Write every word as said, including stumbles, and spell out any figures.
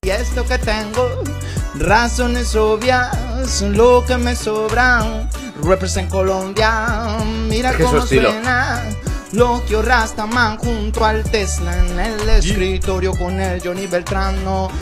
Y esto que tengo, razones obvias, son lo que me sobran. Represent Colombia, mira Es que cómo su estilo. suena. Loquio Rastaman junto al Tesla en el escritorio con el Johnny Beltrano.